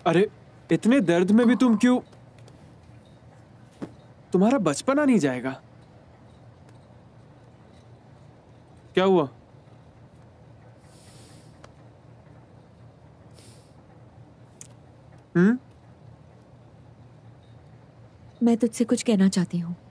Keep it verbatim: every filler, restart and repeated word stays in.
अरे इतने दर्द में भी तुम क्यों? तुम्हारा बचपना नहीं जाएगा? क्या हुआ? हम्म? मैं तुझसे कुछ कहना चाहती हूँ।